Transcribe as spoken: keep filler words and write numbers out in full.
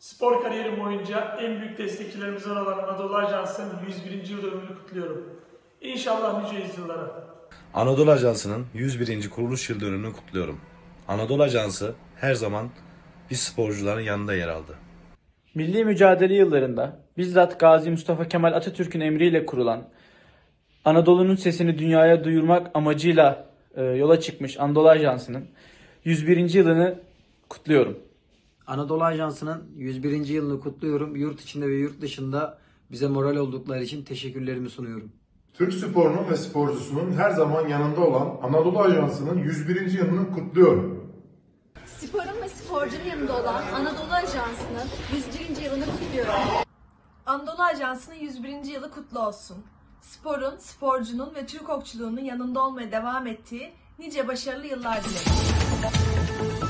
Spor kariyerim boyunca en büyük destekçilerimizden olan Anadolu Ajansı'nın yüz birinci yıl dönümünü kutluyorum. İnşallah nice yüzyıllara. Anadolu Ajansı'nın yüz birinci kuruluş yıl dönümünü kutluyorum. Anadolu Ajansı her zaman biz sporcuların yanında yer aldı. Milli mücadele yıllarında bizzat Gazi Mustafa Kemal Atatürk'ün emriyle kurulan, Anadolu'nun sesini dünyaya duyurmak amacıyla e, yola çıkmış Anadolu Ajansı'nın yüz birinci yılını kutluyorum. Anadolu Ajansı'nın yüz birinci yılını kutluyorum. Yurt içinde ve yurt dışında bize moral oldukları için teşekkürlerimi sunuyorum. Türk sporunun ve sporcusunun her zaman yanında olan Anadolu Ajansı'nın yüz birinci yılını kutluyorum. Sporun ve sporcunun yanında olan Anadolu Ajansı'nın yüz birinci yılını kutluyorum. Anadolu Ajansı'nın yüz birinci yılı kutlu olsun. Sporun, sporcunun ve Türk okçuluğunun yanında olmaya devam ettiği nice başarılı yıllar dilerim.